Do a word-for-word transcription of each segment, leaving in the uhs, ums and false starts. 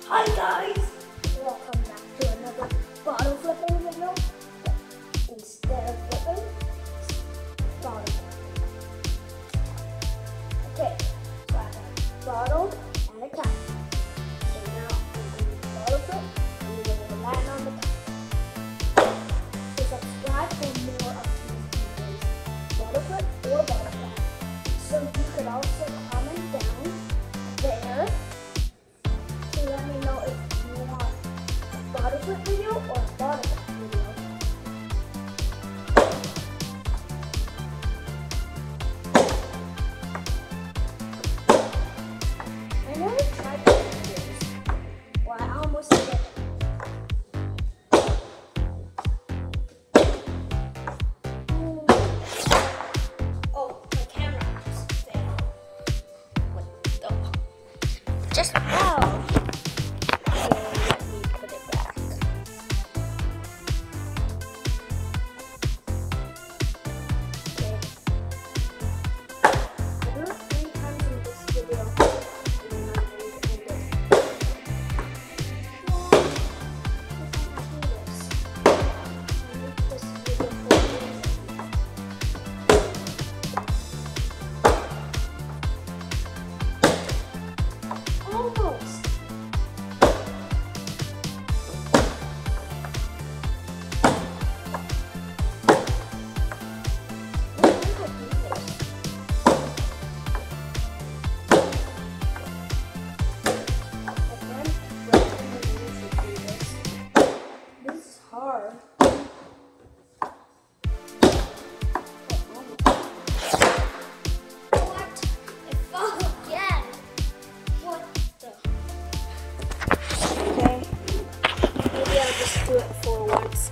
Hi guys! Welcome back to another bottle flipping video. Instead of flipping, it's bottle flipping. Okay, so I have a bottle and a cap. So now I'm going to bottle flip and we're going to land on the cap. So subscribe for more of these videos, bottle flip or bottle cap. So you could also comment down there to let me know if you want a bottle flip video or a bottle cap video. I never tried those videos. Well, I almost did it. Oh, my camera just failed. What the? Just fell. So let me put it back. Okay. I do it three times in this video, and then I'm going to end it. Well, if I can do this, I make this video for you. Almost. This is hard. What? It fell again. What the? Okay. Maybe I'll just do it for once.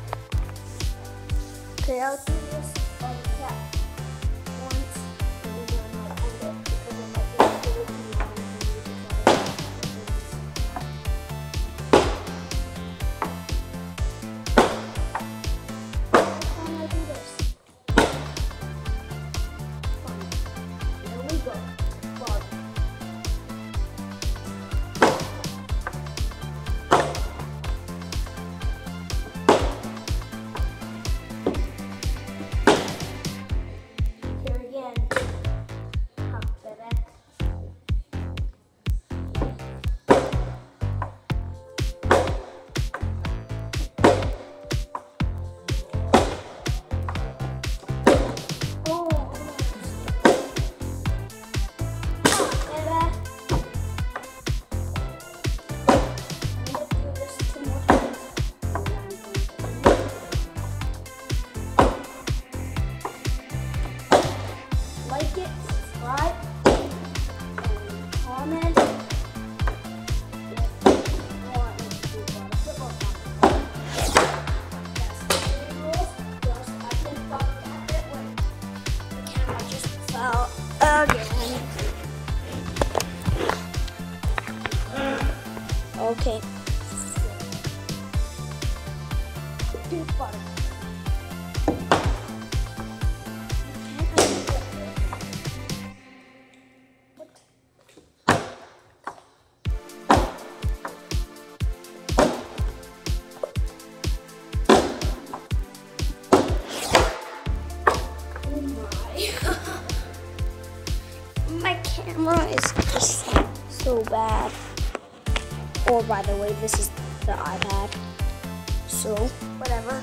Okay, I'll do this on the cap once, and then I might end it because it might be a little too long for me to try How can I do this? Fine. Here we go. Bottom. Here again. Hop that back. Oh, almost. Get back. I'm gonna do this two more times. And then I'm going to end it. Like it, subscribe, and comment if you want me to do bottle flip or bottle cap. That's the three rules. Just I can bottle cap it when the camera just fell again. Okay. So, do bottle cap. My camera is just so bad. Or by the way, this is the iPad. So, whatever.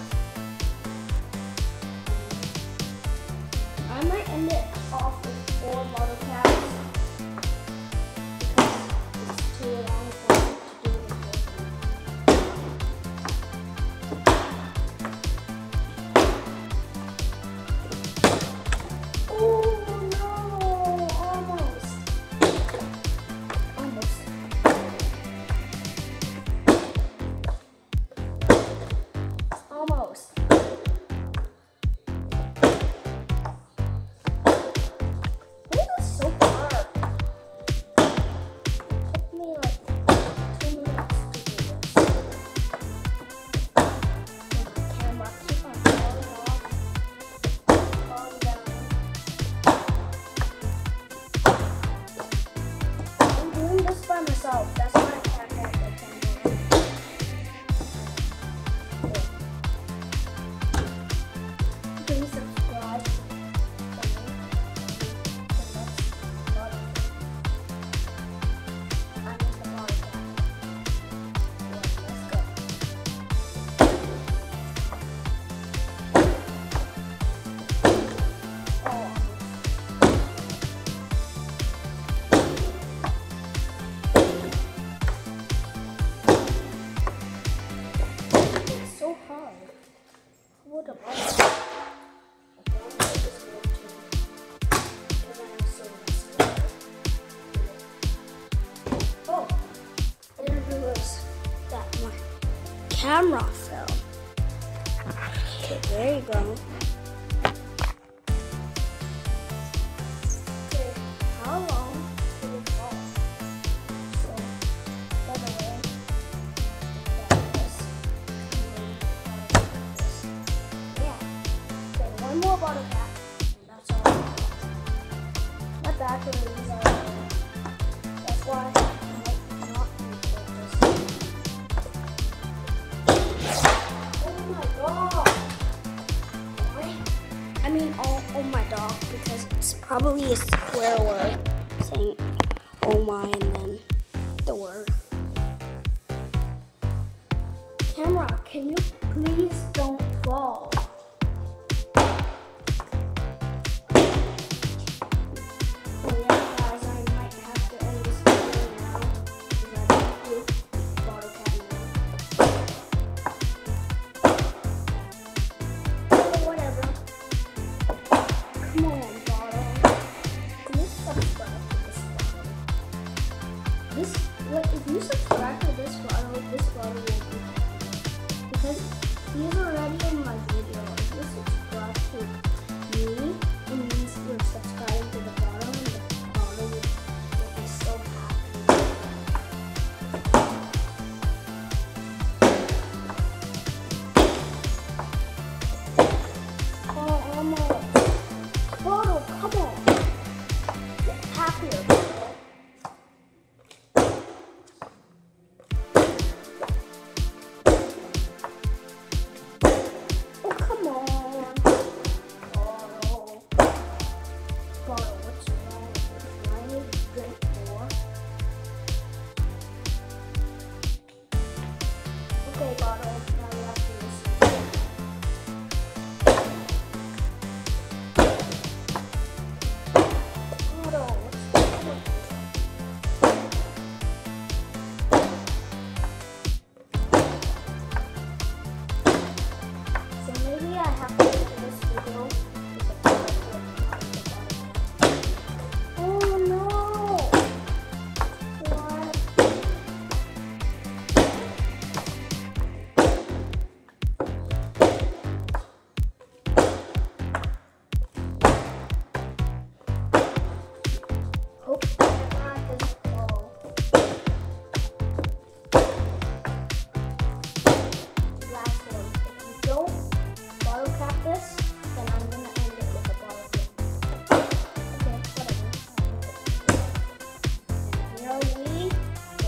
I might end it off with four bottle caps because it's too long for me to do the whole thing. Oh no! Almost. Almost. Almost. Why is this so hard? It took me like two minutes to do this. And my camera keeps on falling off, falling down. I'm doing this by myself. That's why I can't get it. camera fell. Okay, there you go. Okay, how long did it fall? So, by the way, like this. Yeah. Okay, one more bottle cap. And that's all. My batteries are. That's why I might not record this. Oh my god! I mean, oh, oh my dog, because it's probably a swear word saying oh my and then the word. Camera, can you please don't fall? Oh yeah, guys, I might have to end this video now because I don't do bottle cabinet. Whatever. Come on, bottle. Please subscribe to this bottle. This, what, if you subscribe to this bottle, this bottle will be happy. Because he's already in my video. If you subscribe to me, it means you're subscribing to the bottle, and the bottle will, will be so happy. Oh, almost. Bottle, come on. Get happier, bottle. Oh, come on. Bottle. Bottle, what's wrong with you? I need to drink more. Okay, bottle. Now we have to listen. Bottle, what's wrong with you? So maybe I have to do this video with the bottle. Oh no! What? Hope that doesn't fall. Last one. If you don't bottle cap this, then I'm gonna end it with a bottle cap. Okay, whatever. And here we go.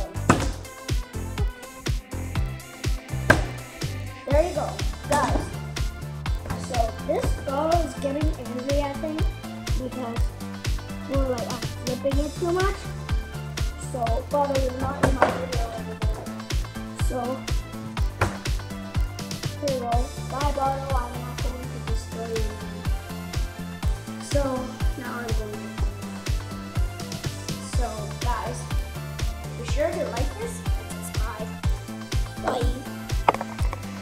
There you go, guys. So this bottle is getting angry, I think, because we're like I'm flipping it too much. So bottle is not in my video anymore. So here you go. Bye bottle, I'm not going to destroy you. So now I'm going to. So guys, be sure to like this